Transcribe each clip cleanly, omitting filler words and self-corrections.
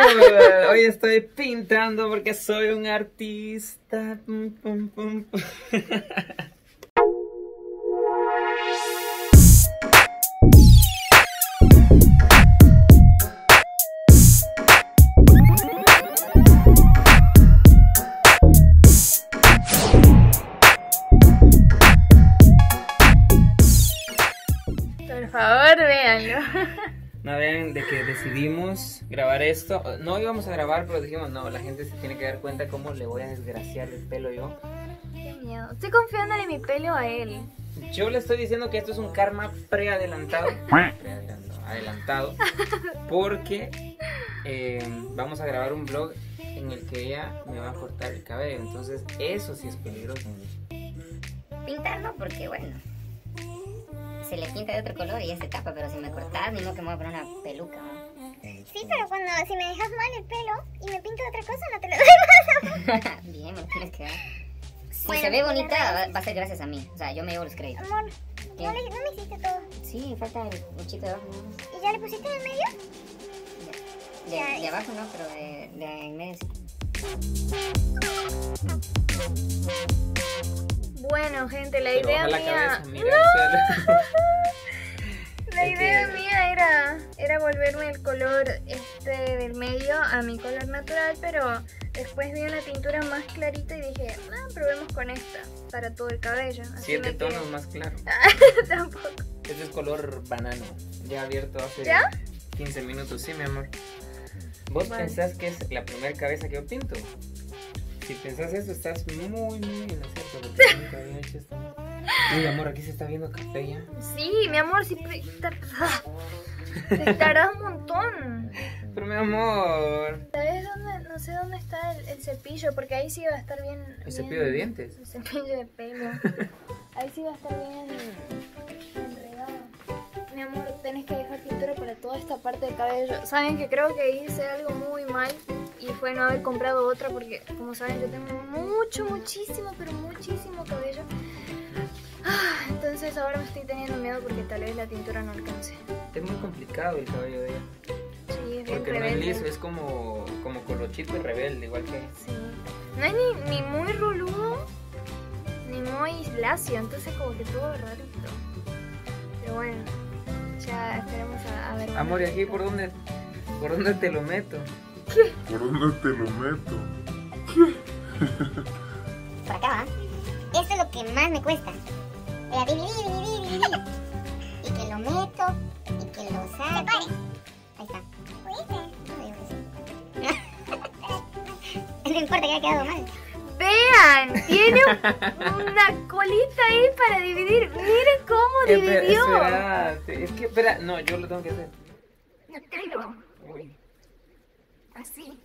Hoy estoy pintando porque soy un artista. Pum, pum, pum, pum. Por favor, véanlo. No vean de que decidimos grabar esto. No íbamos a grabar, pero dijimos, no, la gente se tiene que dar cuenta cómo le voy a desgraciar el pelo yo. Qué miedo. Estoy confiándole mi pelo a él. Yo le estoy diciendo que esto es un karma preadelantado. Adelantado. Porque vamos a grabar un vlog en el que ella me va a cortar el cabello. Entonces, eso sí es peligroso. Pintar no, porque bueno, se le pinta de otro color y ya se tapa, pero si me cortas, ni modo que me voy a poner una peluca, ¿no? Sí, pero si me dejas mal el pelo y me pinto de otra cosa, no te lo doy más. Bien, me lo tienes que dar. Si Bueno, se ve pues, bonita, gracias. va a ser gracias a mí. O sea, yo me llevo los créditos. Amor, ¿Qué? no me hiciste todo. Sí, falta el buchito de abajo, ¿no? ¿Y ya le pusiste en el medio? De abajo no, pero de en medio sí. Bueno, gente, la Pero idea baja la mía. cabeza, mira el suelo. La idea mía era volverme el color del medio a mi color natural, pero después vi una tintura más clarita y dije, probemos con esta para todo el cabello. Así 7 me quedé. tonos más claros. Tampoco. Este es color banano. Ya abierto hace ¿Ya? 15 minutos, sí, mi amor. ¿Vos Vale. pensás que es la primera cabeza que yo pinto? Si pensás eso, estás muy en lo cierto, porque yo nunca había hecho esto. Uy, amor, aquí se está viendo café ya. Sí, mi amor, sí. Te tardas un montón. Pero mi amor, ¿Sabes dónde? No sé dónde está el cepillo, porque ahí sí va a estar bien. ¿el cepillo de dientes? El cepillo de pelo. Ahí sí va a estar bien enredado. Mi amor, tenés que dejar pintura para toda esta parte del cabello. Saben que creo que hice algo muy mal y fue no haber comprado otra porque, como saben, yo tengo muchísimo cabello. Entonces ahora me estoy teniendo miedo porque tal vez la tintura no alcance. Es muy complicado el cabello de ella. Sí, es bien Porque no es rebelde. liso, es como colochito y rebelde, igual que... Sí. No es ni muy roludo ni muy lacio, entonces como que todo rarito. Pero bueno, ya esperemos a ver. Amor, ¿y aquí por dónde te lo meto? ¿Por dónde te lo meto? Por acá va. Esto es lo que más me cuesta. Dividir. Y que lo meto, y que lo saco. Ahí está. No importa que haya quedado mal. Vean, tiene una colita ahí para dividir. Miren cómo dividió. Espérate, es que, espera, no, yo lo tengo que hacer. Uy. Así.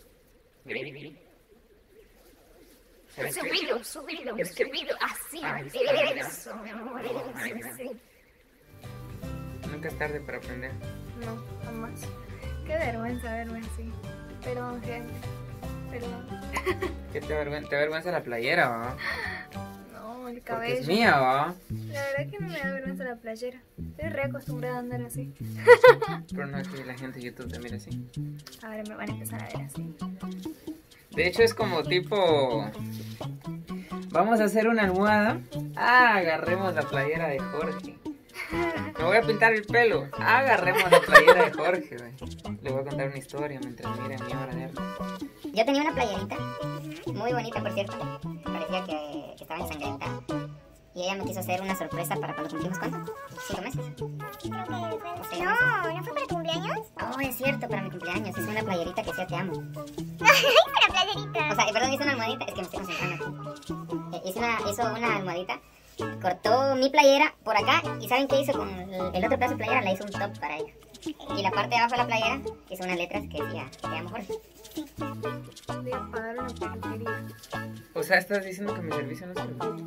Subilo, así. Ahí está. Eso, mi amor, sí. Nunca es tarde para aprender. No, jamás. Qué vergüenza verme así. Perdón, gente. Perdón. ¿Qué te avergüenza la playera, va? No, el Porque cabello. es mía, va. La verdad que no me da vergüenza la playera. Estoy re acostumbrada a andar así. Pero no es que la gente de YouTube te mire así. Ahora me van a empezar a ver así. De hecho es como tipo... Vamos a hacer una almohada. Agarremos la playera de Jorge. Me voy a pintar el pelo. Agarremos la playera de Jorge, güey. Le voy a contar una historia mientras mira mi obra de arte. Yo tenía una playerita, muy bonita por cierto, parecía que estaba ensangrentada. Y ella me quiso hacer una sorpresa para cuando cumplimos, ¿cuánto? 5 meses. Creo que fue... Sí, No fue para tu cumpleaños. Oh, es cierto, para mi cumpleaños. Hice una playerita que decía te amo. Para playerita. O sea, perdón, hice una almohadita, es que me estoy concentrando aquí. Hizo una almohadita, cortó mi playera por acá y ¿saben qué hizo con el otro pedazo de playera? La hizo un top para ella. Y la parte de abajo de la playera hizo unas letras que decía te amo, Jorge. Voy a pagar una peluquería. O sea, estás diciendo que mi servicio no sirve.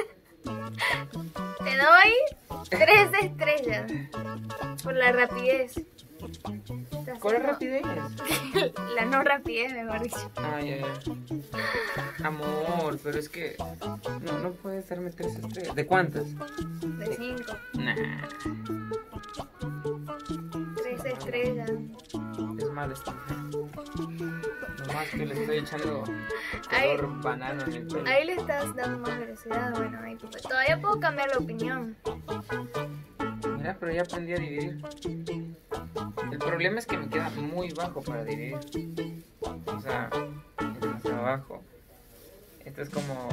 Te doy 3 estrellas por la rapidez. ¿Cuál es rapidez? La no rapidez, mejor dicho. Ay. Amor, pero es que no puedes darme 3 estrellas. ¿De cuántas? De 5. Nah, 3 estrellas. es mal está. Nomás que le estoy echando color banano en el pelo. Ahí le estás dando más velocidad. Bueno, ahí todavía puedo cambiar la opinión. Mira, pero ya aprendí a dividir. El problema es que me queda muy bajo para dividir. O sea, demasiado bajo. Esto es como...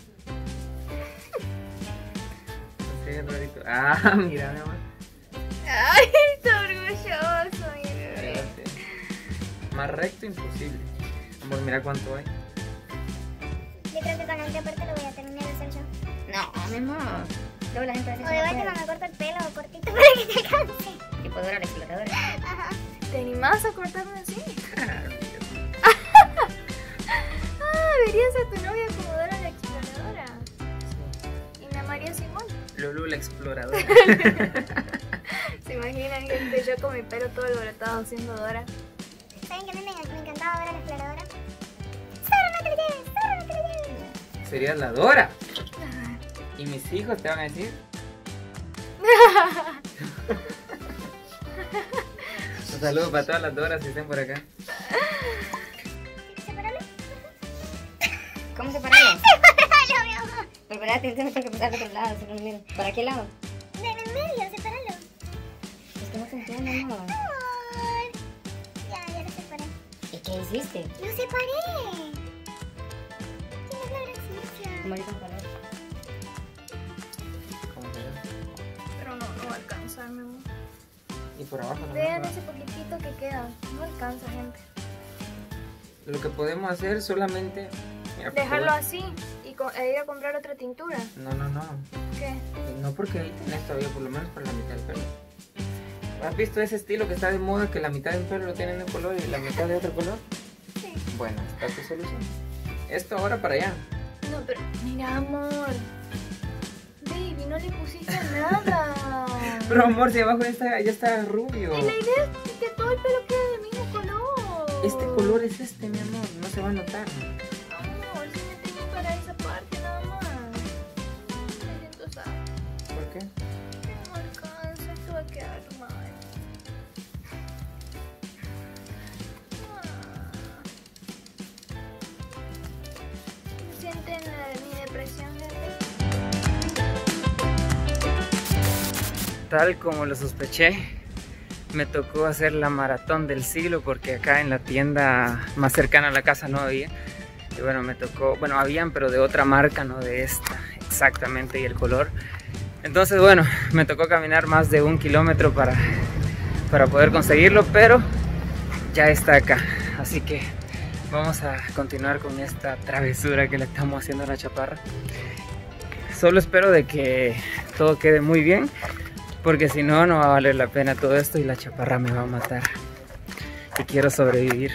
Sí, rarito. Ah, mira, mi amor. Ay, está orgulloso, mira. Fíjate. Más recto imposible. Amor, mira cuánto hay. Yo creo que con el aparte lo voy a terminar de hacer yo. No, mi amor. Luego la gente va a O decir de que no vuelta puede. me corto el pelo cortito para que te alcance. Tipo Dora la exploradora. Ajá. ¿Te animás a cortarme así? Ah, Ah, verías a tu novia como Dora la exploradora. Y me amarías igual. Lulu la exploradora. ¿Se imaginan gente yo con mi pelo todo alborotado siendo Dora? ¿Saben que a mí me encantaba ver a la exploradora? ¡Sara, no te lo lleves! ¡Sara, no te lo lleves! Serías la Dora. Y mis hijos te van a decir. Un saludo para todas las Doras que estén por acá. ¿Separarlo? ¿Cómo separarlos? ¡Separarlo, mi amor! Pero espérate, tengo que pasar de otro lado, si no miro. ¿Para qué lado? De en el medio, separarlo. Es que no te entiendo, amor. Amor. Ya lo separé. ¿Y qué hiciste? ¡Lo separé! Tienes la gran sucia. Como ahorita para ver. ¿Cómo será? Pero no va a alcanzar, mi amor. Y por abajo no. Vean ese poquitito que queda. No alcanza, gente. Lo que podemos hacer solamente. Mira, Dejarlo así y ir a comprar otra tintura. No. ¿Qué? No, porque ahí tenés todavía por lo menos para la mitad del pelo. ¿Has visto ese estilo que está de moda que la mitad del pelo lo tienen de un color y la mitad de otro color? Sí. Bueno, está tu solución. Esto ahora para allá. No, pero mira, amor. Baby, no le pusiste nada. Pero amor, si abajo ya está rubio. Y la idea es que todo el pelo quede del mismo color. Este color es este, mi amor. No se va a notar. Amor, si me teñí para esa parte nada más. Me siento sad. ¿Por qué? No alcanza, esto va a quedar mal. ¿Sienten mi depresión, gente? Tal como lo sospeché, me tocó hacer la maratón del siglo porque acá en la tienda más cercana a la casa no había. Y bueno, me tocó, bueno, habían, pero de otra marca, no de esta, exactamente, y el color. Entonces, bueno, me tocó caminar más de 1 kilómetro para poder conseguirlo, pero ya está acá. Así que vamos a continuar con esta travesura que le estamos haciendo a la chaparra. Solo espero de que todo quede muy bien, porque si no, no va a valer la pena todo esto y la chaparra me va a matar. Y quiero sobrevivir.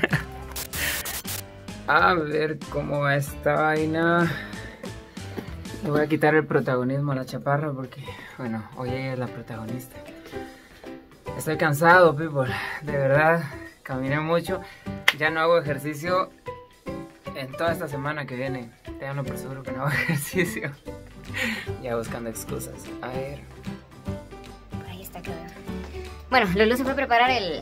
A ver cómo va esta vaina. Le voy a quitar el protagonismo a la chaparra porque, bueno, hoy ella es la protagonista. Estoy cansado, people. De verdad, caminé mucho. Ya no hago ejercicio en toda esta semana que viene. Ténganlo por seguro que no hago ejercicio. Ya buscando excusas. A ver. Por ahí está, creo. Bueno, Lulu se fue a preparar el...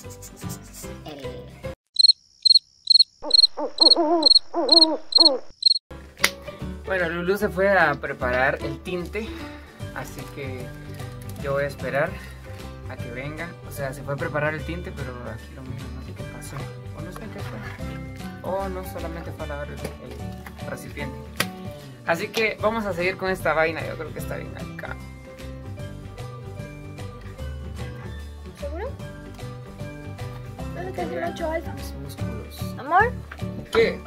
Bueno, Lulu se fue a preparar el tinte, así que yo voy a esperar a que venga. O sea, se fue a preparar el tinte, pero aquí lo mismo, no sé qué pasó. O no sé qué fue. O no solamente fue a lavar el recipiente. Así que vamos a seguir con esta vaina, yo creo que está bien acá. ¿Seguro? No le casi el 8 alfa. Mis músculos. Amor. ¿Qué?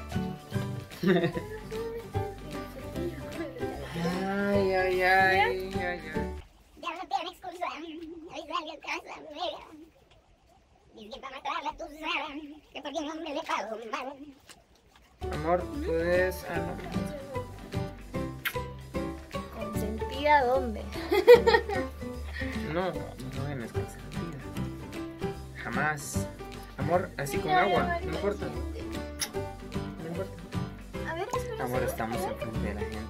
Ay, ay, ay, ay, ay. Ya no tiene excusa. Hoy salió a casa, mira. Dice para matarla tú sabes que porque no me le pago mi mano. Amor, puedes... Ah, no. ¿Consentida dónde? No, no es consentida. Jamás. Amor, así con agua, no importa. No importa. A ver, ¿qué se Amor, estamos enfrente de la gente.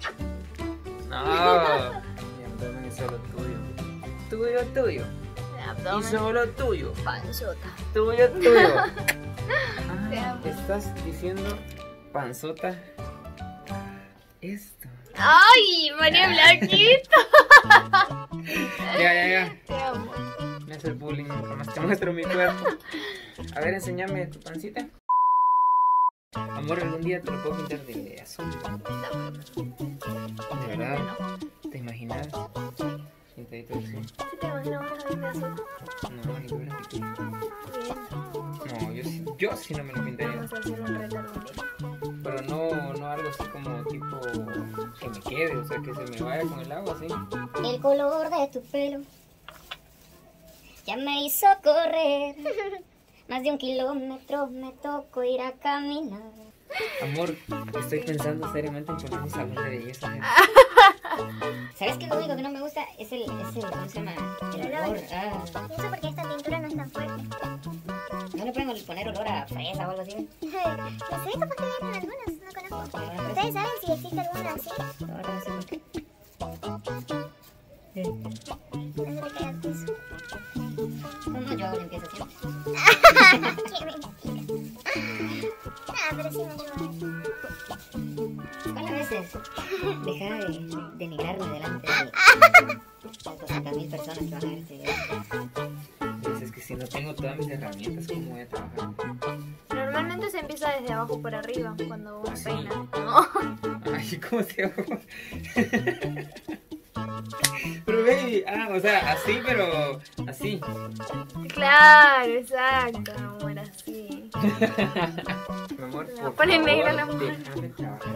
No. Mi abdomen es solo tuyo. Tuyo. abdomen. Y solo tuyo. Panzota. Tuyo, tuyo. Te Ah, amo. estás diciendo panzota. Esto. ¡Ay, María Blanquita! Ya. Te amo. Me hace el bullying, jamás te muestro mi cuerpo. A ver, enséñame tu pancita. Amor, algún día te lo puedo pintar de azul. ¿De verdad? ¿Te imaginas? Pintadito de azul. ¿Sí te imaginas una vez de azul? No, ni hubiera pintado. Bien. No, yo sí no me lo pintaría. Vamos a hacer un reto algún día. Pero no algo así como tipo que me quede, o sea, que se me vaya con el agua así. El color de tu pelo ya me hizo correr. Más de 1 kilómetro me tocó ir a caminar. Amor, estoy pensando seriamente en poner un salón de belleza. ¿Sabes qué? Lo único que no me gusta es el ¿cómo se llama? El olor. Ah, Y eso porque esta pintura no es tan fuerte. ¿no le pueden poner olor a fresa o algo así? No sé, capaz que vienen algunos, no conozco. ¿Ustedes saben si existe alguno así? Ahora no sé por qué. No se le cae al piso. No, yo hago limpieza siempre. Qué mentira. Ah, pero sí me ayuda. ¿Cuál a veces? Deja de denigrarme delante de 200.000 personas que van a ver este video. Es que si no tengo todas mis herramientas, ¿cómo voy a trabajar? Normalmente se empieza desde abajo por arriba cuando uno ¿Sí? peina. ¿No? Ay, ¿cómo se llama? Pero baby, o sea, así, pero así. Claro, exacto, amor, así. Mi amor, Me por pone favor, negra la mujer. déjame trabajar.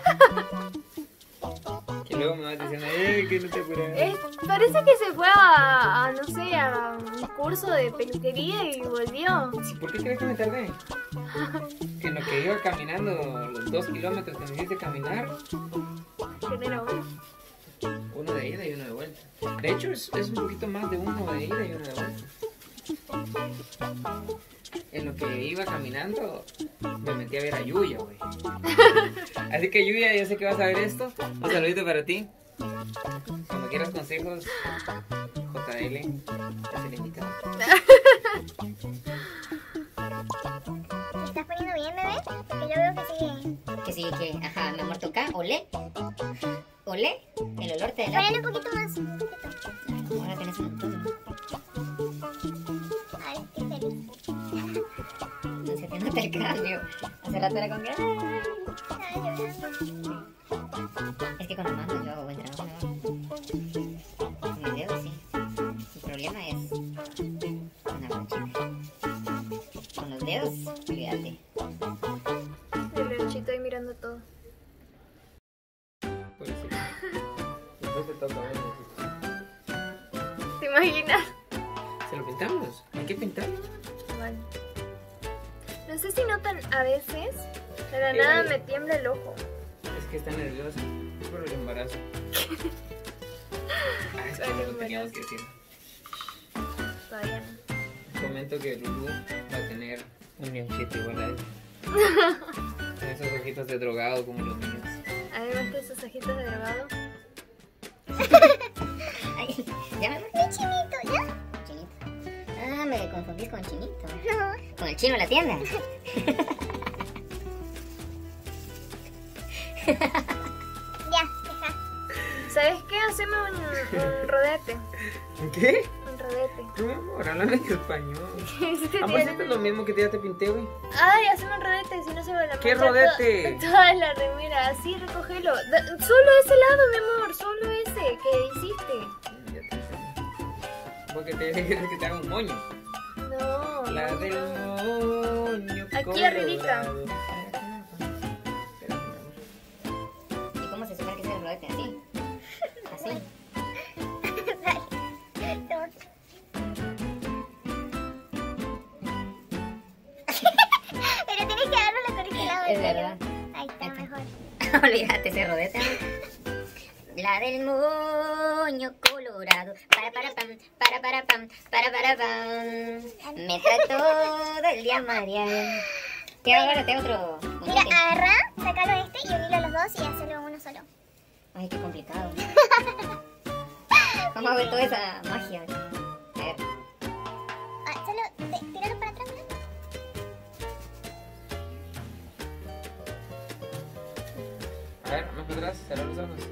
Que luego me vas diciendo, que no te apuras. Parece que se fue a, no sé, a un curso de peluquería y volvió. Sí, ¿por qué crees que me tardé? Que en lo que iba caminando, los 2 kilómetros que me hiciste caminar, Genera uno. uno de ida y uno de vuelta. De hecho, es un poquito más de uno de ida y uno de vuelta. En lo que iba caminando, me metí a ver a Yuya, güey. Así que Yuya, yo sé que vas a ver esto. Un saludito para ti. Cuando quieras consejos, JL, es el invitado. ¿Te estás poniendo bien, bebé? Porque yo veo que sigue. Que sí, que, ajá, mi amor, toca, olé. Olé, el olor te da. Ponle un poquito más, un poquito. Ahora tenés un montón. Ay, qué feliz. No se te nota el cambio. Hace rato era con que. Ay, llorando. Es que con las manos yo hago buen trabajo, ¿no? Con mis dedos sí. El problema es con la brochita. Con los dedos, olvídate. El ranchito ahí mirando todo. Pues sí. Después te toca ver. ¿Te imaginas? ¿Se lo pintamos? ¿Hay que pintarlo? Bueno. No sé si notan a veces, de la nada me tiembla el ojo. Es que está nerviosa. Es por el embarazo. Es que Por el no lo teníamos embarazo. que decir. Todavía no. Comento que Lulu va a tener un ñonchito igual a él. Con esos ojitos de drogado como los míos. Además de esos ojitos de drogado. Ay, ya me Mi chinito, ¿ya? Chinito. Ah, me confundís con Chinito. No. Con el chino de la tienda. Ya, deja. ¿Sabes qué? Haceme un rodete. ¿Qué? Un rodete. No, amor, háblame en español. Si te Amor, tienen- esto es lo mismo que ya te pinté, güey. Ay, haceme un rodete, si no se ve la ¿Qué mancha rodete? Toda la remera, así, recógelo. Solo ese lado, mi amor, solo ese que hiciste. Ya te entendí. Porque te quieres que te haga un moño. No. La no, del no. moño. Aquí arribita. colorado. Espérate, mi amor. ¿Y cómo se supone que es el rodete? Así. Así. Pero tienes que agarrarlo por este lado. Es en serio. verdad. Ahí está, mejor. Olvídate ese rodete. La del moño colorado. Para pam, para pam, para pam. Me trató todo el día María. Te ahora te otro. Mira, bonete. agarra, sacalo este y unilo los dos y hacerlo uno solo. Ay, qué complicado. ¿Cómo hago toda esa magia? A ver. A ver, más para atrás, cerrar los ojos.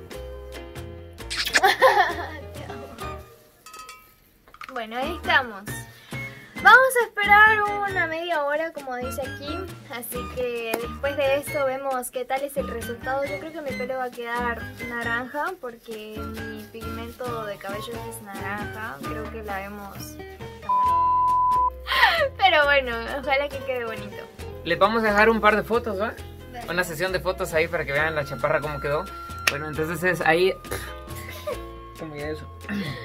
Bueno, ahí estamos. Vamos a esperar una media hora, como dice aquí. Así que después de esto vemos qué tal es el resultado. Yo creo que mi pelo va a quedar naranja porque mi pigmento de cabello es naranja. Creo que la vemos. Pero bueno, ojalá que quede bonito. Les vamos a dejar un par de fotos, ¿va? Una sesión de fotos ahí para que vean la chaparra cómo quedó. Bueno, entonces es ahí. ¿Cómo ya eso?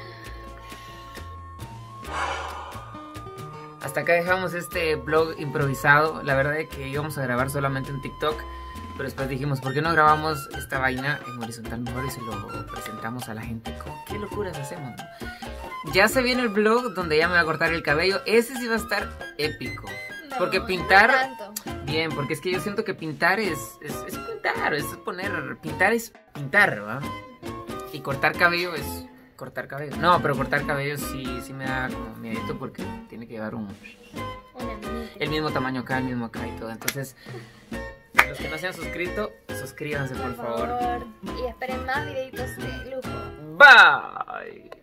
Hasta acá dejamos este vlog improvisado. La verdad es que íbamos a grabar solamente en TikTok, pero después dijimos, ¿por qué no grabamos esta vaina en horizontal mejor y se lo presentamos a la gente? ¿Qué locuras hacemos, no? Ya se viene el vlog donde ya me va a cortar el cabello. Ese sí va a estar épico. No, Porque pintar... no tanto. Bien, porque es que yo siento que pintar es pintar, es poner... Pintar es pintar, ¿va? Y cortar cabello es... cortar cabello. No, pero cortar cabello sí me da como miedito porque tiene que llevar el mismo tamaño acá, el mismo acá y todo. Entonces, los que no se han suscrito, suscríbanse por favor. Y esperen más videitos de lujo. Bye.